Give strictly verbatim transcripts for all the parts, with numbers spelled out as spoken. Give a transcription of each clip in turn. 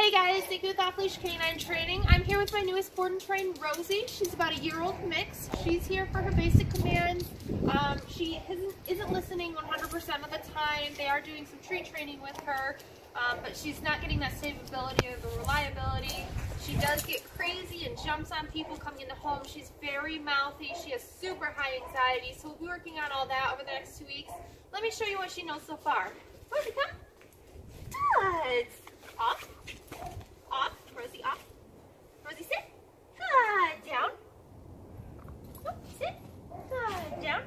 Hey guys, Nikki with Off Leash Canine Training. I'm here with my newest board and train, Rosie. She's about a year old mix. She's here for her basic commands. Um, she isn't, isn't listening one hundred percent of the time. They are doing some treat training with her, um, but she's not getting that stability or the reliability. She does get crazy and jumps on people coming in the home. She's very mouthy. She has super high anxiety, so we'll be working on all that over the next two weeks. Let me show you what she knows so far. Rosie, come. Good. Off. Off. Rosie, off. Rosie, sit. Good. Down. Oh, sit. Good. Down.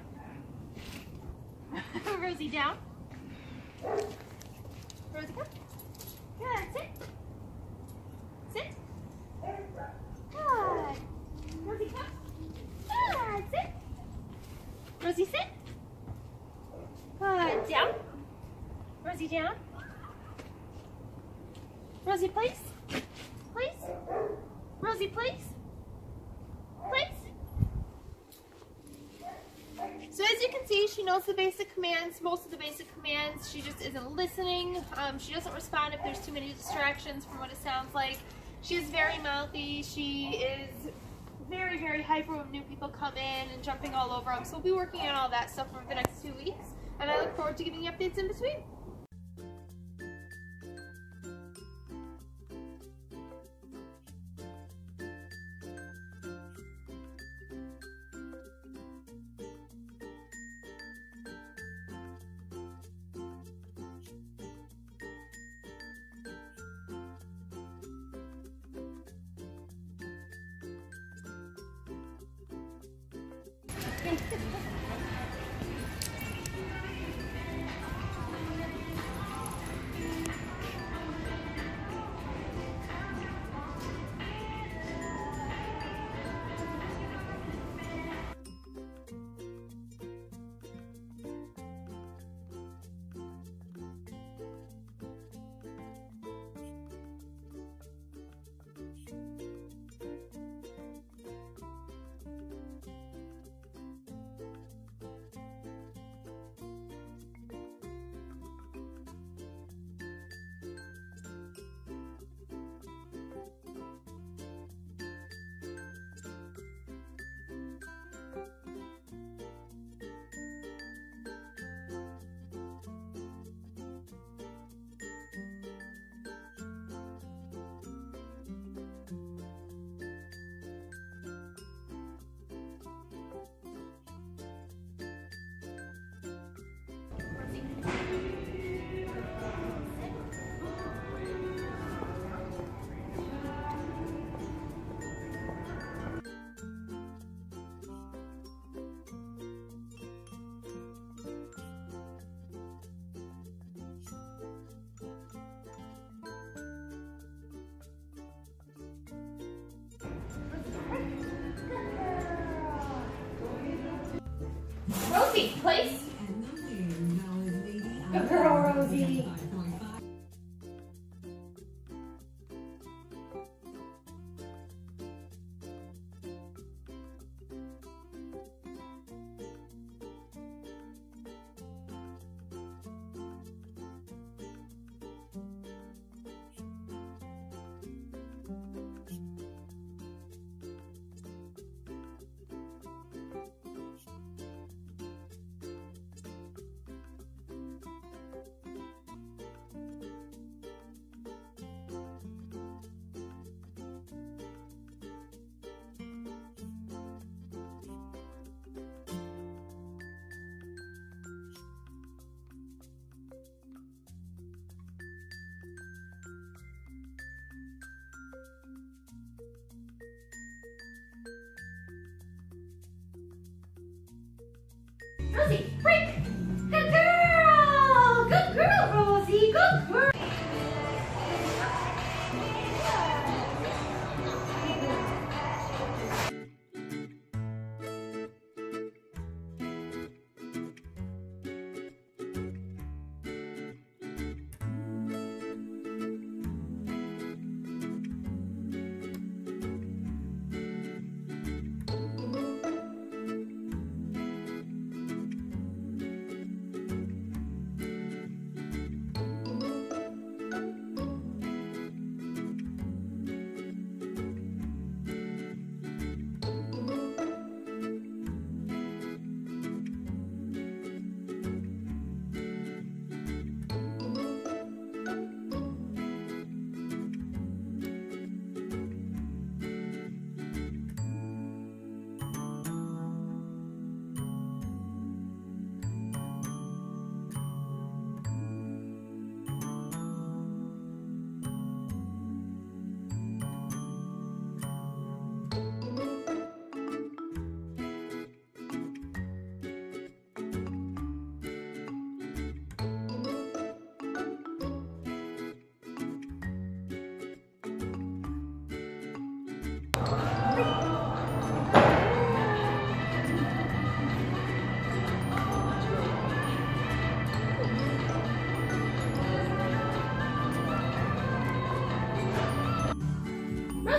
Rosie, down. Rosie, come. Good. Sit. Sit. Good. Rosie, come. Good. Sit. Rosie, sit. Good. Down. Rosie, down. Rosie, please. Please. Rosie, please. Please. So as you can see, she knows the basic commands, most of the basic commands. She just isn't listening. Um, she doesn't respond if there's too many distractions from what it sounds like. She is very mouthy. She is very, very hyper when new people come in and jumping all over them. So we'll be working on all that stuff over the next two weeks. And I look forward to giving you updates in between. Rosie, please. Good girl, Rosie. Rosie, break! Good girl! Good girl, Rosie! Good girl!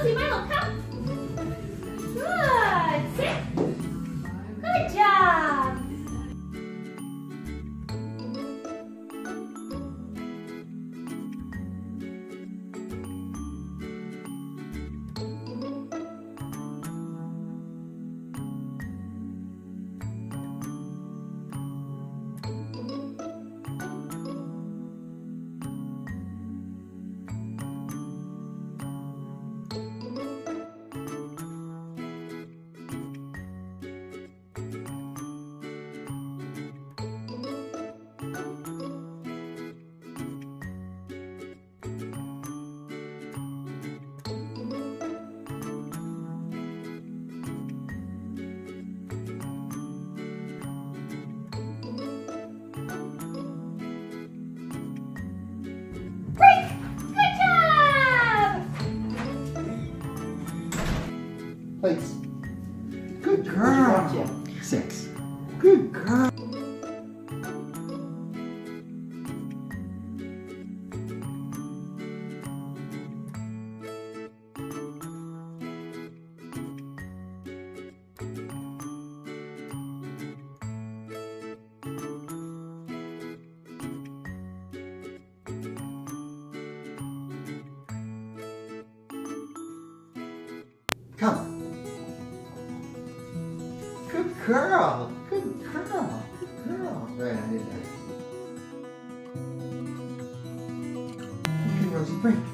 Rosie, Milo, come. Good. Sit. Good job. Plates. Good girl. Six. Good girl. Come. Good girl. Good girl. Good girl. Right, I did that. Okay, Rosie, break.